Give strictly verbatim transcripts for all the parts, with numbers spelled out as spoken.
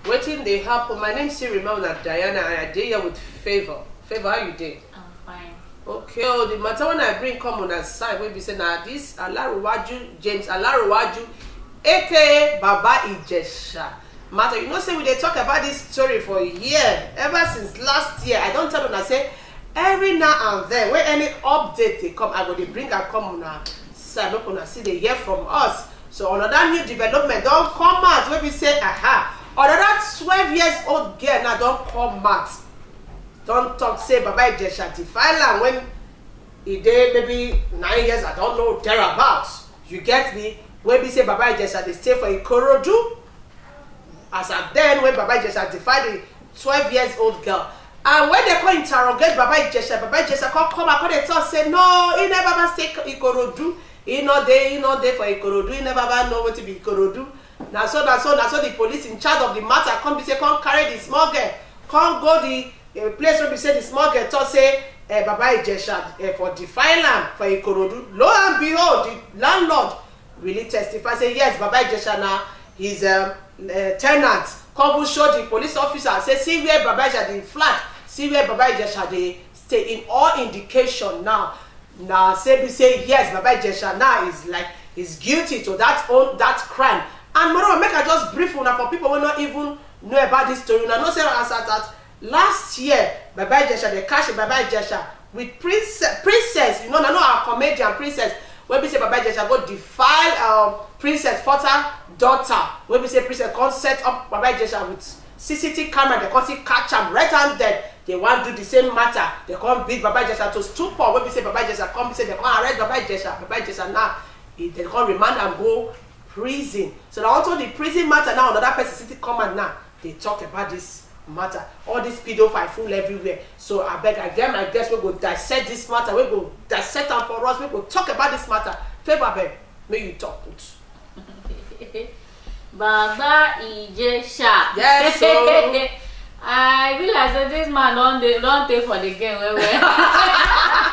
Waiting they happen. My name is Ramona Diana, and I did here with Favor. Favor, how you did? I'm fine. Okay, oh, the matter when I bring come on a side, we be saying now this Alaruwaju, James Alaruwaju, aka Baba Ijesha. Matter, you know, say we they talk about this story for a year, ever since last year. I don't tell them, I say every now and then, when any update they come, I go they bring a come on a side, look on a see they hear from us. So another new development don't come out when we say aha. Another twelve years old girl now don't come out. Don't talk say Baba Ijesha defile am when he dey maybe nine years, I don't know, thereabouts. You get me? When we say Baba Ijesha they stay for Ikorodu. As at then when Baba Ijesha defile the twelve years old girl. And when they come interrogate Baba Ijesha, Baba Ijesha come come and come they talk say no, he never stay Ikorodu. He not there, he not there for Ikorodu, he never know what to be Ikorodu. Now so now so now so the police in charge of the matter come be say come carry the small girl, come go the uh, place where we say the small girl talk say uh, Baba Ijesha uh, for defile am for Ikorodu. Lo and behold, the landlord really testify say yes, Baba Ijesha now his um, uh, tenant come show the police officer say see where Baba Ijesha the flat, see where Baba Ijesha they stay. In all indication now. Now say we say yes, Baba Ijesha now is like is guilty to that own that crime. And moreover, make I just brief una for people who not even know about this story. Una know say as at that last year, Baba Ijesha they catch Baba Ijesha with princess, princess. You know, I know our comedian princess. When we say Baba Ijesha go defile um, Princess Porter daughter. When we say princess can't set up Baba Ijesha with C C T V camera, they can't see catch him right hand dead. They want to do the same matter. They can't beat Baba Ijesha to stupor. When we say Baba Ijesha come, we say they can't arrest Baba Ijesha. Baba Ijesha now they can't remand and go prison. So now also the prison matter now another person city come and now they talk about this matter. All this pedophile fool everywhere. So I beg again, I guess we go dissect this matter. We go dissect them for us. We go talk about this matter. Favor, beg, may you talk put. Baba Ijesha. Yes, so I realize that this man don't don't take for the game. Well, well.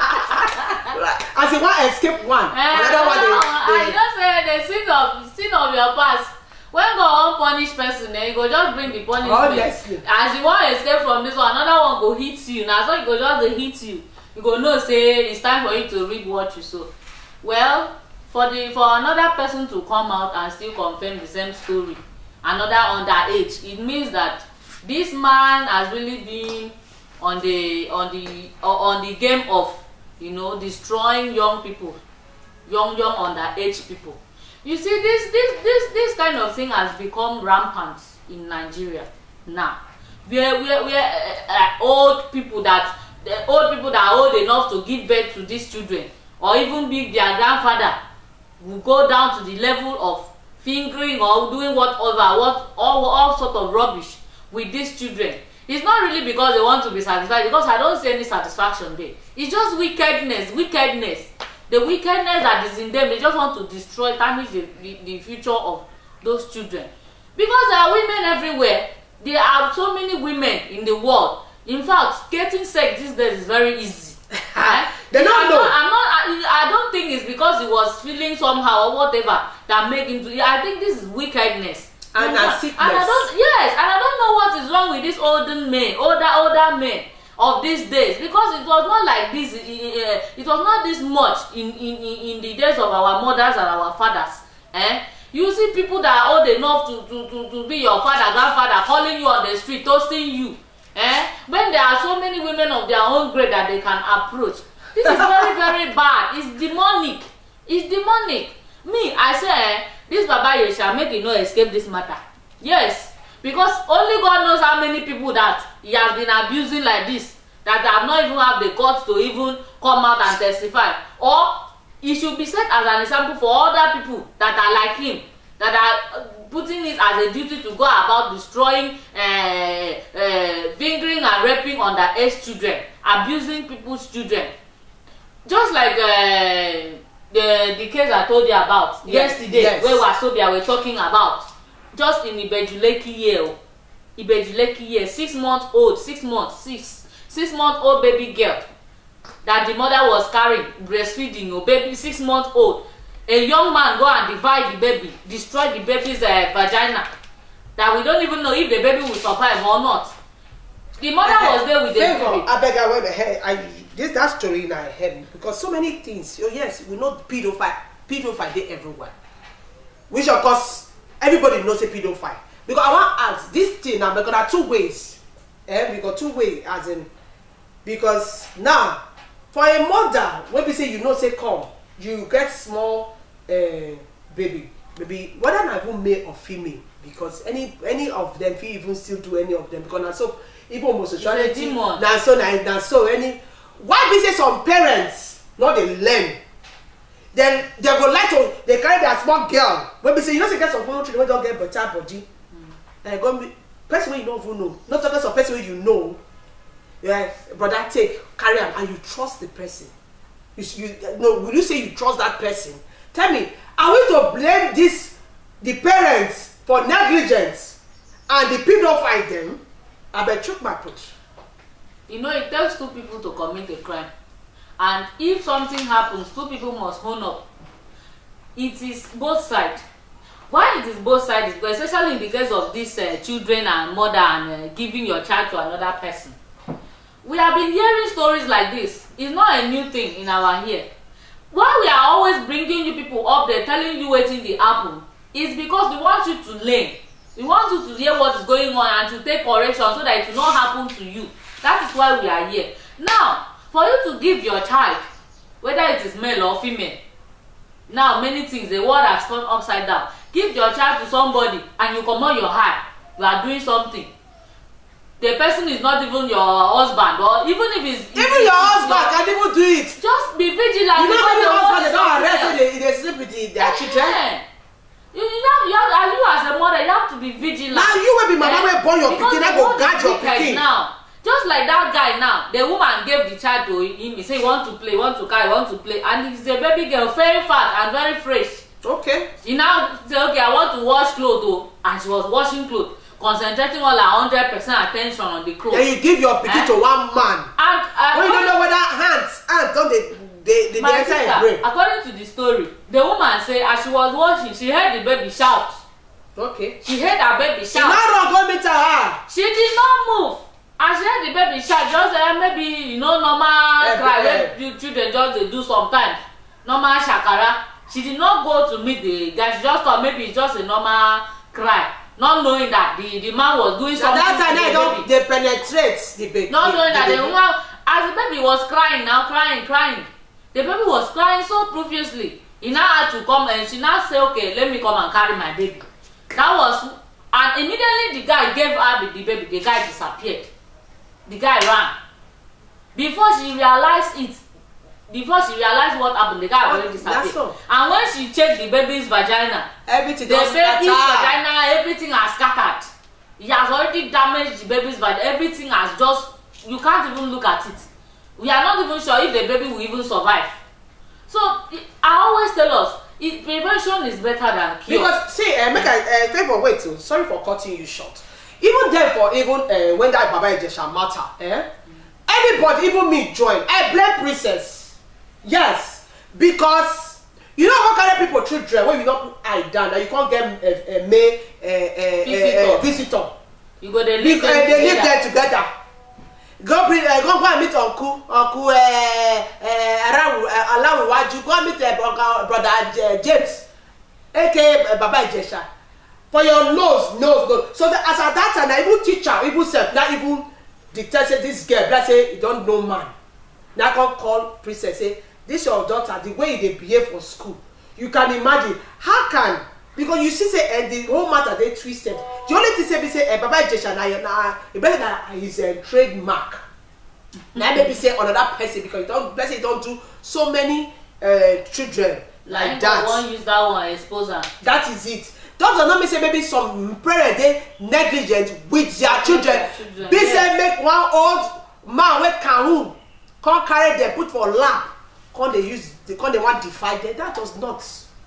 As he want escape one, Uh, another one. They, I just say the sin of sin of your past. When God won't punish person, then you go just bring the punishment. Honestly. As you want to escape from this one, another one go hit you. Now so you go just dey hit you. You go know say it's time for you to reap what you sow. Well, for the for another person to come out and still confirm the same story, another underage, it means that this man has really been on the on the on the game of, you know, destroying young people, young young underage people. You see, this this this this kind of thing has become rampant in Nigeria now. Where where where uh, uh, old people that the old people that are old enough to give birth to these children, or even be their grandfather, will go down to the level of fingering or doing whatever, what all all sort of rubbish with these children. It's not really because they want to be satisfied, because I don't see any satisfaction there. It's just wickedness, wickedness. The wickedness that is in them, they just want to destroy, damage the, the, the future of those children. Because there are women everywhere. There are so many women in the world. In fact, getting sex these days is very easy. eh? They don't I'm know. Not, I'm not, I, I don't think it's because he was feeling somehow or whatever that made him do it. I think this is wickedness. And a sickness. And I don't, yes, and I don't know what is wrong with these older men, older, older men of these days, because it was not like this, uh, it was not this much in, in, in the days of our mothers and our fathers. Eh? You see people that are old enough to, to, to, to be your father, grandfather, calling you on the street, toasting you. Eh? When there are so many women of their own grade that they can approach. This is very, very bad. It's demonic. It's demonic. Me, I say, eh, this Baba Ijesha make you no escape this matter. Yes, because only God knows how many people that he has been abusing like this, that have not even have the guts to even come out and testify. Or he should be set as an example for other people that are like him, that are putting it as a duty to go about destroying, uh, uh, fingering and raping underage children, abusing people's children. Just like uh, the the case I told you about yes, yesterday, yes. Where Wasobia were talking about, just in Ibejuleki year, Ibejuleki year, six months old, six months, six, six month old baby girl that the mother was carrying, breastfeeding, or baby six months old. A young man go and divide the baby, destroy the baby's uh, vagina, that we don't even know if the baby will survive or not. The mother uh, was there with the baby. I beg I went ahead. I this that story in my head because so many things. Oh yes, we know pedophile, pedophile they everywhere. Which of course everybody knows a pedophile. Because I want to ask this thing now because there are two ways. Eh, we got two ways as in because now for a mother when we say you know say come, you get small uh, baby, baby whether not even male or female because any any of them feel even still do any of them because now so even homosexuality now so now, now so any why be say some parents not they learn then they go like to they carry their small girl when we say you know say get some children wey don't get better body like go be person wey you don't even know not talking some person wey you know yeah brother take carry am and you trust the person you you no will you say you trust that person tell me are we to blame this the parents for negligence and the pedophile them I bet chook my put. You know it takes two people to commit a crime and if something happens two people must own up. It is both sides. Why it is both sides is especially in the case of these uh, children and mother and uh, giving your child to another person. We have been hearing stories like this. It's not a new thing in our here. Why we are always bringing you people up there telling you waiting the apple is because we want you to learn. We want you to hear what is going on and to take correction so that it will not happen to you. That is why we are here. Now, for you to give your child, whether it is male or female, now many things, the world has turned upside down. Give your child to somebody and you come on your eye, you are doing something. The person is not even your husband or even if it's even if your husband can even do it. Just be vigilant. You know your husband they don't arrest when they, they sleep with the, their yeah. children. You, you have you have you as a mother you have to be vigilant. Now you will be mama wey born your pikin I go guard your pikin. Now just like that guy now the woman gave the child to him he say he want to play want to carry want to play and he's a baby girl very fat and very fresh. Okay. She now say okay I want to wash clothes oh and she was washing clothes concentrating all her hundred percent attention on the clothes. Then you give your pikin eh? to one man. And uh, when you don't know whether hands hands don dey dey dey enter your brain. According to the story the woman say as she was washing she heard the baby shout. Okay. She heard her baby shout. She no run go meet her. She did not move. As she heard the baby shout just uh, maybe you know normal yeah, cry wey yeah. children just dey do sometimes normal shakara. She did not go to meet the guy she just thought maybe it's just a normal cry. Not knowing that the the man was doing something that time to the don't, baby. They penetrate the baby. Not the, knowing the that baby. the woman, as the baby was crying now, crying, crying. The baby was crying so profusely. He now had to come and she now say, okay, let me come and carry my baby. That was, and immediately the guy gave her the baby. The guy disappeared. The guy ran. Before she realized it, before she realized what happened, the guy already disappeared. So. And when she checked the baby's vagina, everything the baby's vagina, everything has scattered. He has already damaged the baby's vagina. Everything has just, you can't even look at it. We are not even sure if the baby will even survive. So I always tell us, it, prevention is better than cure. Because see, uh, make I uh, favor wait. So sorry for cutting you short. Even therefore, even uh, when that Baba Ijesha matter, eh? Mm. Everybody, even me, join. I blame princess. Yes, because you know what kind of people children when you don't put eye down that you can't get a, a May a, a, visitor. A, a visitor. You go they live because, them they together. live there together. Go bring, uh, go go and meet uncle, uncle, uh, uh, Alawiwaju. Go and meet uh, brother uh, James, aka uh, Baba Ijesha. For your nose, nose, nose. So that as at that time, even teacher, even self, not even dictate say this girl, let's say you don't know man. Now I can call princess say. This your daughter, the way they behave for school, you can imagine how can because you see say uh, the whole matter they twisted. The only thing say be say uh, Baba Ijesha na na e better that his uh, trademark. Now maybe say another person because you don't let's say you don't do so many uh, children like that. One use that one expose her. That is it. Don't not me say maybe some parents they negligent with their children. children. Be yeah. say make one old man with kahun come carry them put for lap. Can they use the can they want divided? That was not.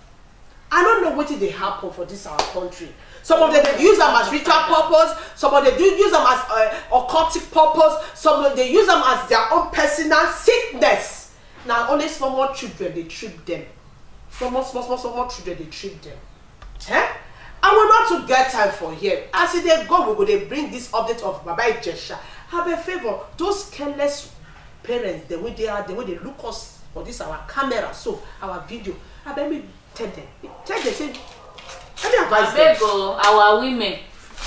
I don't know what they happen for this our country. Some of them they use them as ritual purpose, some of them do use them as uh, occultic purpose, some of them they use them as their own personal sickness. Now only small children they treat them. Small, small, small, small children they treat them. Eh? I will not to get time for here. As they go, we go they bring this update of Baba Ijesha. Have a favor, those careless parents, the way they are, the way they look us for this our camera, so our video. I bet me tell them, tell them, say, let me advise them. Go, our women.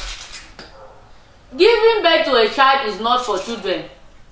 Giving birth to a child is not for children.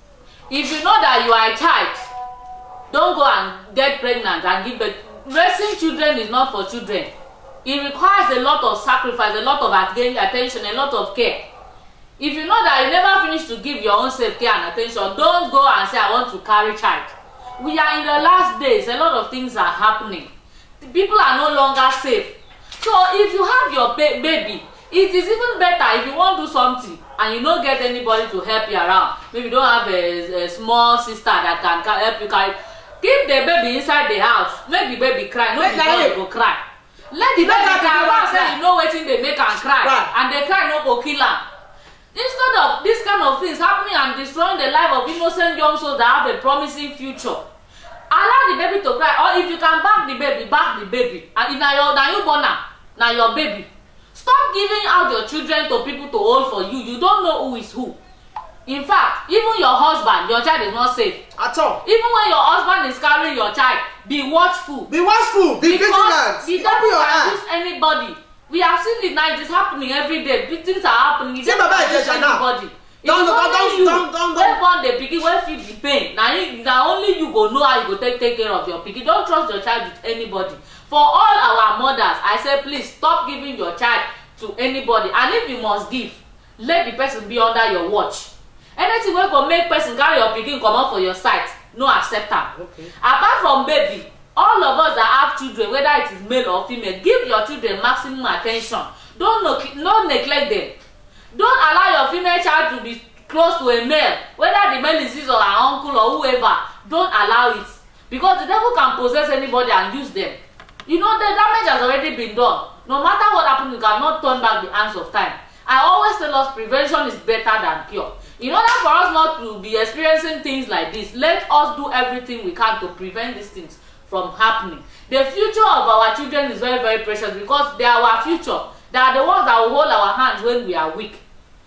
If you know that you are a child, don't go and get pregnant and give birth. Raising children is not for children. It requires a lot of sacrifice, a lot of attention, a lot of care. If you know that you never finish to give your own self care and attention, don't go and say, I want to carry child. We are in the last days. A lot of things are happening. People are no longer safe. So if you have your ba baby, it is even better if you want to do something and you don't get anybody to help you around. Maybe you don't have a, a small sister that can help you carry. Keep the baby inside the house. Make the baby cry. No, the baby go cry. Let the baby cry. Say you know wetin they make and cry, right. And they cry no go kill am. Instead of this kind of things happening and destroying the life of innocent young souls that have a promising future, allow the baby to cry. Or if you can back the baby, back the baby. And if na your na you born am, na your baby. Stop giving out your children to people to hold for you. You don't know who is who. In fact, even your husband, your child is not safe at all. Even when your husband is carrying your child, be watchful. Be watchful. Be vigilant. The devil can use anybody. We have seen the night. It's happening every day. Big things are happening. Say Baba Ijesha now. Anybody. Don't don't don't don't don't. When born the pikin, when feel the pain. Now, now only you go know how you go take take care of your pikin. Don't trust your child with anybody. For all our mothers, I say please stop giving your child to anybody. And if you must give, let the person be under your watch. Anything wey go make person carry your pikin comot for your sight, no accept am. Okay. Apart from baby, all of us that have children, whether it is male or female, give your children maximum attention. Don't no, no neglect them. Don't allow your female child to be close to a male, whether the male is his or her uncle or whoever. Don't allow it, because the devil can possess anybody and use them. You know the damage has already been done. No matter what happens, you cannot turn back the hands of time. I always tell us prevention is better than cure. In order for us not to be experiencing things like this, let us do everything we can to prevent these things from happening. The future of our children is very, very precious because they are our future. They are the ones that will hold our hands when we are weak.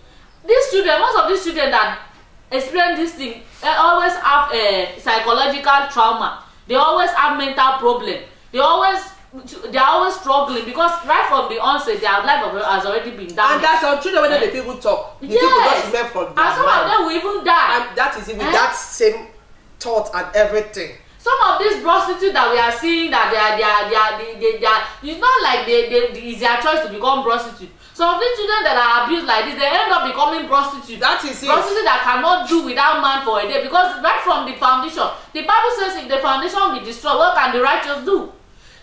These children, most of these children that experience this thing, they always have a psychological trauma. They always have mental problem. They always they are always struggling because right from the onset their life has already been damaged. And that's some children when eh? the people talk. The yes. people just remember from their and some mind. Of them will even die. And that is even eh? that same thought and everything. Some of these prostitutes that we are seeing that they are they are they are they, they, they are it's not like they, they, they it's their choice to become prostitute. Some of these children that are abused like this, they end up becoming prostitutes. That is it. Prostitutes that cannot do without man for a day because right from the foundation, the Bible says if the foundation be destroyed, what can the righteous do?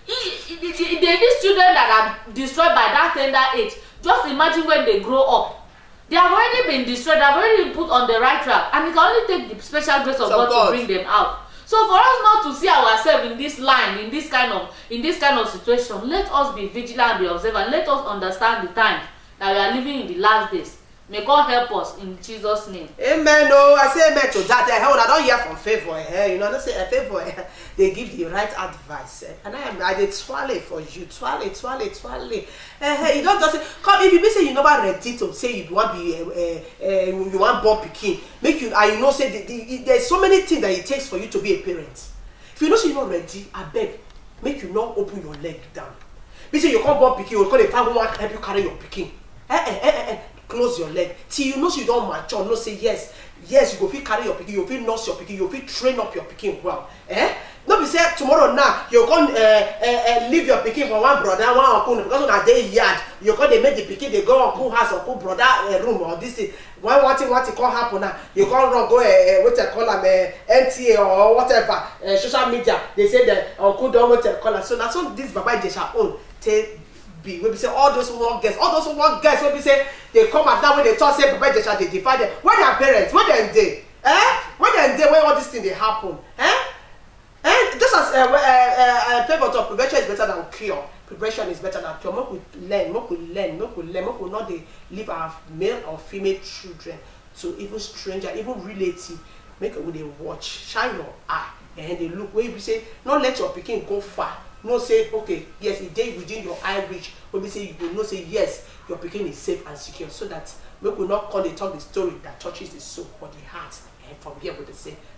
These children that are destroyed by that tender age, just imagine when they grow up. They have already been destroyed, they have already been put on the right track, and it can only take the special grace of God, God to bring them out. So for us not to see ourselves in this line, in this kind of in this kind of situation, let us be vigilant and be observant. Let us understand the time that we are living in the last days. May God help us in Jesus' name. Amen. Oh, I say amen to that. Eh, I don't hear from favor. Eh, you know, I say a favor. Eh, they give the right advice, eh, and I am I did swallow for you, swallow, swallow, swallow. Eh, you don't just say, come if you be say you never ready to say you want be, eh, eh, you want born pikin. Make you, I you know say the, the, there's so many things that it takes for you to be a parent. If you know say you're not ready, I beg, make you not open your leg down. Be say you can't born pikin, you call the family want help you carry your pikin. Eh, eh, eh, eh. Close your leg till you know so you don't mature. No say yes, yes you go fit carry your pikin, you fit nurse your pikin, you fit train up your pikin well. Eh? No be say tomorrow now you come uh, uh, uh, leave your pikin for one brother, one uncle because on a day yard you come they make the pikin they go uncle house or uncle brother uh, room or this thing. When one thing what it can happen now, you can't run go uh, uh, what they call them uh, N T A or whatever uh, social media. They say the uncle don't what they call them. So that's what this Baba Ijesha own take. Be when we say all those who want guests, all those who want guests, when we say they come at that when they talk say Baba Ijesha they defy them. When their parents, when they dey, eh? When they dey, when all these things they happen, eh? Eh? Just as uh, uh, uh, favor of prevention is better than cure. Prevention is better than cure. Make we learn, make we learn, make we learn, make we not they leave our male or female children to even stranger, even relative. Make we they watch, shine your eye, and they look where you say, not let your pikin go far. know say okay yes e dey within your eye reach wey be say you go know say yes your pikin is safe and secure, so that make we not come dey talk the story that touches the soul or the heart. And from here we dey say